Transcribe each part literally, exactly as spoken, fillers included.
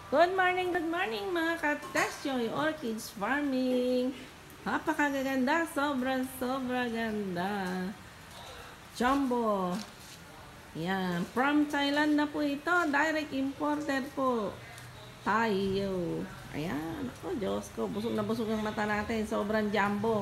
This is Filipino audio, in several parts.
Good morning, good morning mga ka-Tasyoy Orchids Farming. Napakaganda, sobrang sobra ganda. Jumbo. Yan, from Thailand na po ito. Direct imported po. Tayo. Ayan, ako Diyos ko, busog na busog ang mata natin. Sobrang jumbo.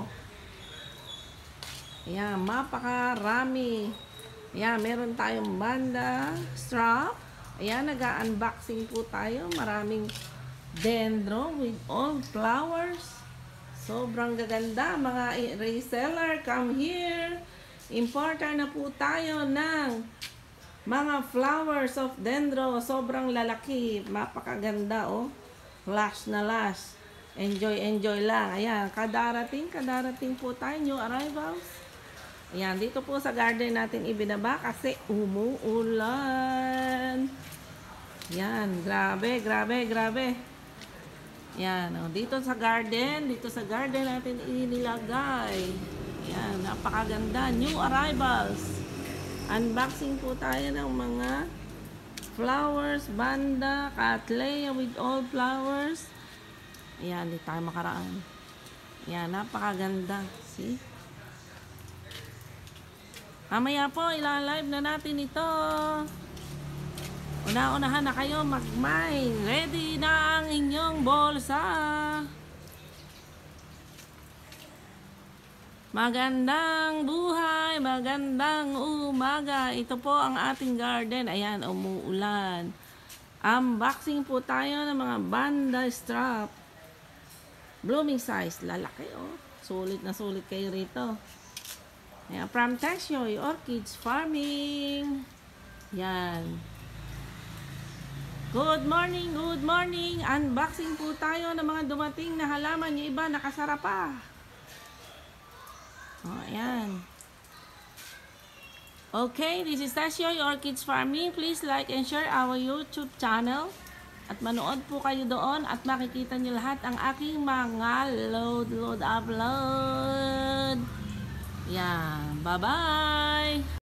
Ayan, mapakarami. Ayan, meron tayong banda, strap. Ayan, nag-unboxing po tayo. Maraming dendro with all flowers. Sobrang gaganda. Mga reseller, come here. Importer na po tayo ng mga flowers of dendro. Sobrang lalaki. Mapakaganda, oh. Lash na lash. Enjoy, enjoy lang. Ayan, kadarating, kadarating po tayo. New arrivals. Ayan, dito po sa garden natin ibinaba kasi umuulan. Yan, grabe, grabe, grabe. Yan, oh, dito sa garden, dito sa garden natin inilagay. Yan, napakaganda. New arrivals. Unboxing po tayo ng mga flowers, banda, cattleya with all flowers. Ayan, di tayo makaraan. Yan, napakaganda. See? Mamaya po, ilalive na natin ito. Una-unahan na kayo mag-mine. Ready na ang inyong bolsa. Magandang buhay, magandang umaga. Ito po ang ating garden. Ayan, umuulan. Unboxing po tayo ng mga banda strap. Blooming size. Lalaki, oh. Sulit na sulit kayo rito. Ayan, from Tasyoy Orchids Farming. Yan. Good morning, good morning. Unboxing po tayo ng mga dumating na halaman. Yung iba nakasara pa. O, ayan. Okay, this is Tasyoy Orchids Farming. Please like and share our YouTube channel. At manood po kayo doon at makikita nyo lahat ang aking mga load, load, upload. Yan. Bye-bye!